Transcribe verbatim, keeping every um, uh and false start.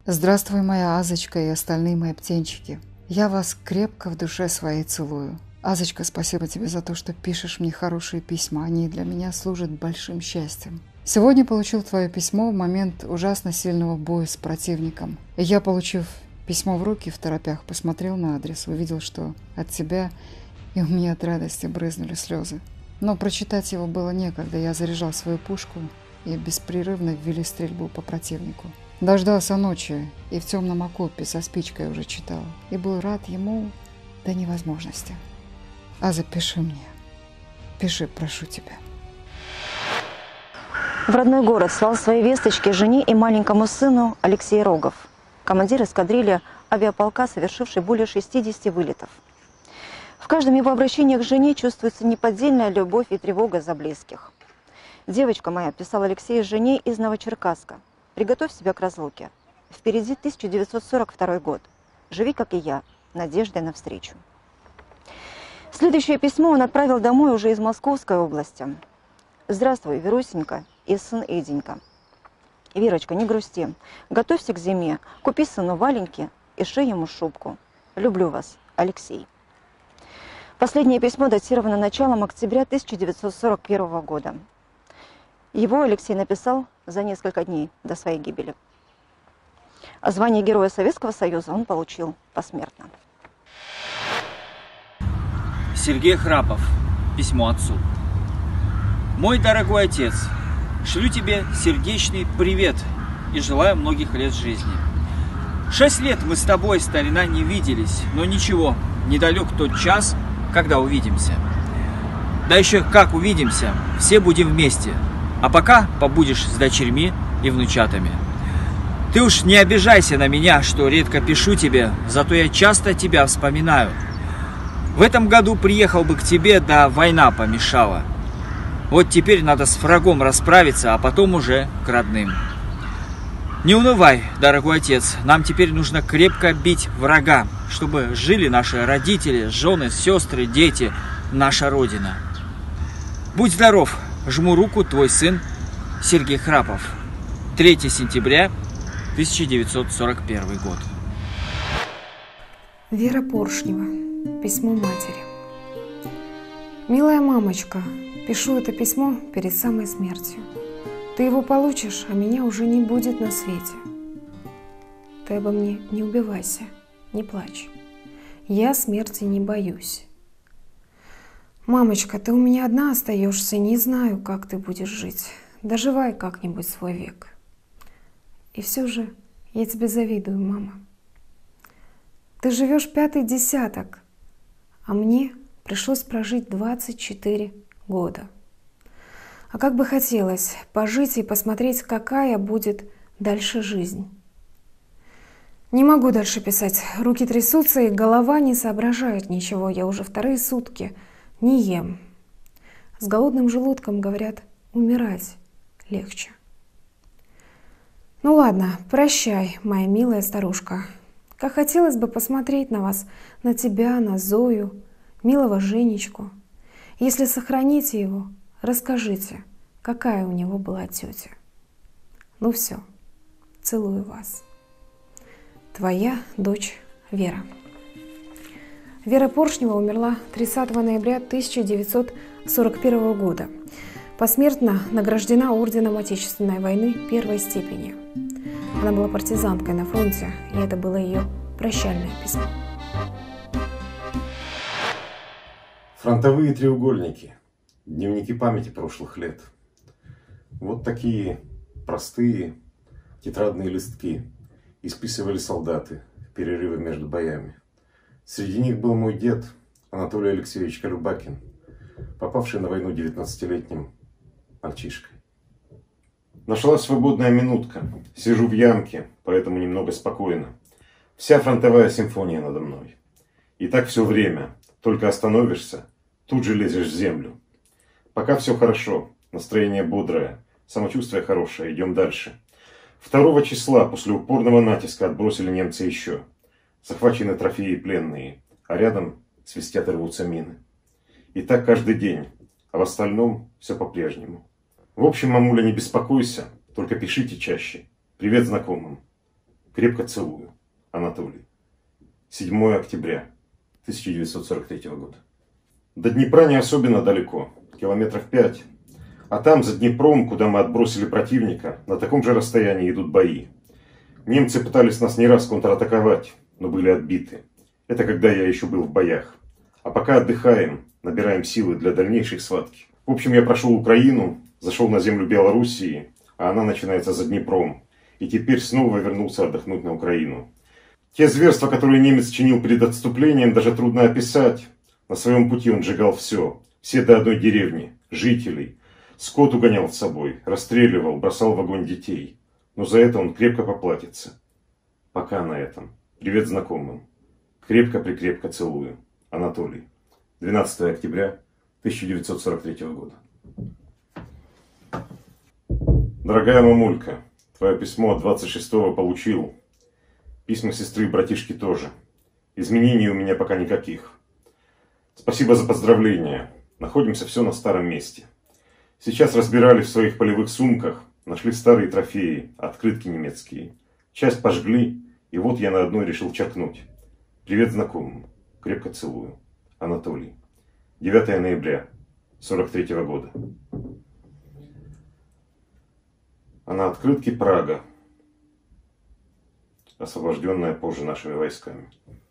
Здравствуй, моя Азочка и остальные мои птенчики. Я вас крепко в душе своей целую. Азочка, спасибо тебе за то, что пишешь мне хорошие письма. Они для меня служат большим счастьем. Сегодня получил твое письмо в момент ужасно сильного боя с противником. И я, получив письмо в руки в торопях, посмотрел на адрес, увидел, что от тебя, и у меня от радости брызнули слезы. Но прочитать его было некогда. Я заряжал свою пушку и беспрерывно ввели стрельбу по противнику. Дождался ночи и в темном окопе со спичкой уже читал. И был рад ему до невозможности. А запиши мне. Пиши, прошу тебя. В родной город слал свои весточки жене и маленькому сыну Алексей Рогов, командир эскадрильи авиаполка, совершивший более шестидесяти вылетов. В каждом его обращении к жене чувствуется неподдельная любовь и тревога за близких. «Девочка моя», – писал Алексей жене из Новочеркасска, – «приготовь себя к разлуке. Впереди тысяча девятьсот сорок второй год. Живи, как и я, надеждой на встречу». Следующее письмо он отправил домой уже из Московской области. «Здравствуй, Верусенька и сын Эденька. Верочка, не грусти. Готовься к зиме, купи сыну валенки и шей ему шубку. Люблю вас, Алексей». Последнее письмо датировано началом октября тысяча девятьсот сорок первого года. Его Алексей написал за несколько дней до своей гибели. А звание Героя Советского Союза он получил посмертно. Сергей Храпов. Письмо отцу. Мой дорогой отец, шлю тебе сердечный привет и желаю многих лет жизни. Шесть лет мы с тобой, старина, не виделись, но ничего, недалек тот час, когда увидимся. Да еще как увидимся, все будем вместе. А пока побудешь с дочерьми и внучатами. Ты уж не обижайся на меня, что редко пишу тебе, зато я часто тебя вспоминаю. В этом году приехал бы к тебе, да война помешала. Вот теперь надо с врагом расправиться, а потом уже к родным. Не унывай, дорогой отец, нам теперь нужно крепко бить врага, чтобы жили наши родители, жены, сестры, дети, наша Родина. Будь здоров, жму руку, твой сын Сергей Храпов. третьего сентября тысяча девятьсот сорок первый год. Вера Поршнева. Письмо матери. Милая мамочка, пишу это письмо перед самой смертью. Ты его получишь, а меня уже не будет на свете. Ты обо мне не убивайся, не плачь. Я смерти не боюсь. Мамочка, ты у меня одна остаешься, не знаю, как ты будешь жить. Доживай как-нибудь свой век. И все же я тебе завидую, мама. Ты живешь пятый десяток, а мне пришлось прожить двадцать четыре года. А как бы хотелось пожить и посмотреть, какая будет дальше жизнь. Не могу дальше писать. Руки трясутся, и голова не соображает ничего. Я уже вторые сутки не ем. С голодным желудком, говорят, умирать легче. Ну ладно, прощай, моя милая старушка. Как хотелось бы посмотреть на вас, на тебя, на Зою, милого Женечку. Если сохраните его, расскажите, какая у него была тетя. Ну все, целую вас. Твоя дочь Вера. Вера Поршнева умерла тридцатого ноября тысяча девятьсот сорок первого года. Посмертно награждена орденом Отечественной войны первой степени. Она была партизанкой на фронте, и это было ее прощальное письмо. Фронтовые треугольники. Дневники памяти прошлых лет. Вот такие простые тетрадные листки исписывали солдаты в перерывы между боями. Среди них был мой дед Анатолий Алексеевич Колюбакин, попавший на войну девятнадцатилетним мальчишкой. Нашлась свободная минутка. Сижу в ямке, поэтому немного спокойно. Вся фронтовая симфония надо мной. И так все время. Только остановишься, тут же лезешь в землю. Пока все хорошо, настроение бодрое, самочувствие хорошее, идем дальше. Второго числа после упорного натиска отбросили немцы еще. Захвачены трофеи и пленные, а рядом свистят и рвутся мины. И так каждый день, а в остальном все по-прежнему. В общем, мамуля, не беспокойся, только пишите чаще. Привет знакомым. Крепко целую. Анатолий. седьмое октября тысяча девятьсот сорок третьего года. До Днепра не особенно далеко, километров пять. А там, за Днепром, куда мы отбросили противника, на таком же расстоянии идут бои. Немцы пытались нас не раз контратаковать, но были отбиты. Это когда я еще был в боях. А пока отдыхаем, набираем силы для дальнейшей схватки. В общем, я прошел Украину, зашел на землю Белоруссии, а она начинается за Днепром. И теперь снова вернулся отдохнуть на Украину. Те зверства, которые немец чинил перед отступлением, даже трудно описать. На своем пути он сжигал все. Все до одной деревни, жителей. Скот угонял с собой, расстреливал, бросал в огонь детей. Но за это он крепко поплатится. Пока на этом. Привет знакомым. Крепко-прикрепко целую. Анатолий. двенадцатое октября тысяча девятьсот сорок третьего года. Дорогая мамулька, твое письмо от двадцать шестого получил. Письма сестры и братишки тоже. Изменений у меня пока никаких. Спасибо за поздравления. Находимся все на старом месте. Сейчас разбирали в своих полевых сумках, нашли старые трофеи, открытки немецкие. Часть пожгли, и вот я на одной решил черкнуть. Привет знакомым. Крепко целую. Анатолий. девятое ноября сорок третьего года. А на открытке Прага, освобожденная позже нашими войсками.